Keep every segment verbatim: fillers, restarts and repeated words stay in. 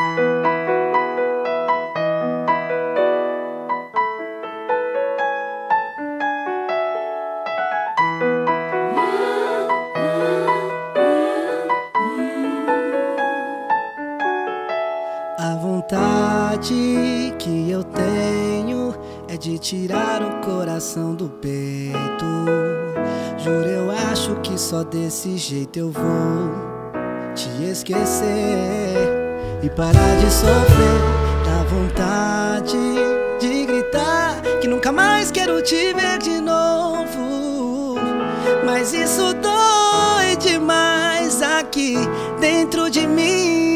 A vontade que eu tenho é de tirar o coração do peito. Juro, eu acho que só desse jeito eu vou te esquecer e parar de sofrer. Dá vontade de gritar que nunca mais quero te ver de novo, mas isso dói demais aqui dentro de mim.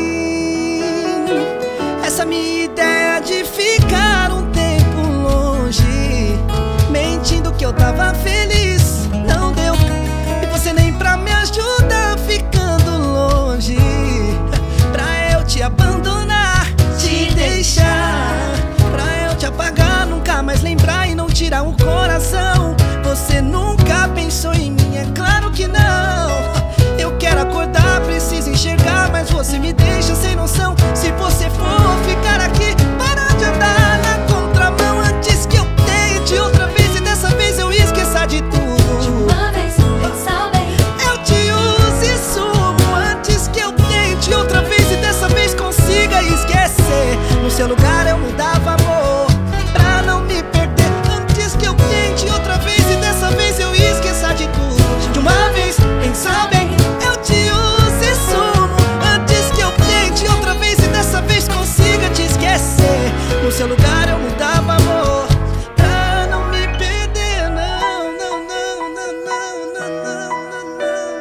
Essa minha ideia de ficar um tempo longe, mentindo que eu tava feliz, não deu. E você nem pra me ajudar ficando longe, pra eu te abandonar, te deixar, pra eu te apagar, nunca mais lembrar e não tirar o coração. Você nunca pensou em mim, é claro que não. Eu quero acordar, preciso enxergar, mas você me deixa sem noção. Se você for ficar aqui, para de andar na contramão antes que eu tente outra vez e dessa vez eu esqueça de tudo. De uma vez, pensa bem. Eu te uso e sumo antes que eu tente outra vez e dessa vez consiga esquecer. No seu lugar eu mudava amor pra não me perder. Antes que eu tente outra vez e dessa vez eu esqueça de tudo. De uma vez, pensa bem. Eu te uso e sumo antes que eu tente outra vez e dessa vez consiga te esquecer. No seu lugar eu mudava amor pra não me perder. Não, não, não, não, não, não, não,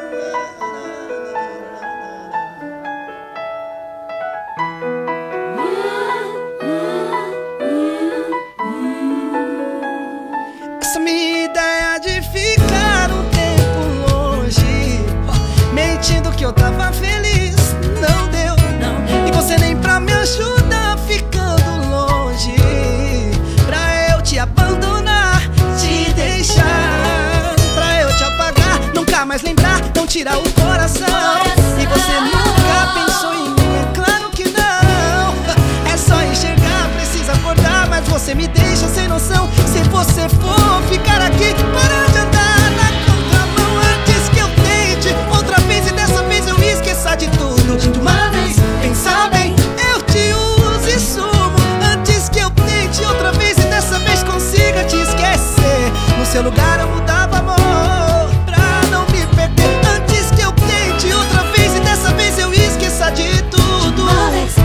não. Essa minha ideia de ficar um tempo longe, mentindo que eu tava feliz, não deu. E você nem pra me ajudar ficando longe, pra eu te abandonar, te deixar, pra eu te apagar, nunca mais lembrar, não tirar o coração. E você nunca pensou em mim, é claro que não. É só enxergar, precisa acordar, mas você me deixa sem noção. Se você for ficar aqui, para de andar na contramão antes que eu tente outra vez e dessa vez eu esqueça de tudo. De uma vez, pensa bem. Eu te uso e sumo antes que eu tente outra vez e dessa vez consiga te esquecer. No seu lugar eu mudava amor pra não me perder. Antes que eu tente outra vez e dessa vez eu esqueça de tudo. De uma vez.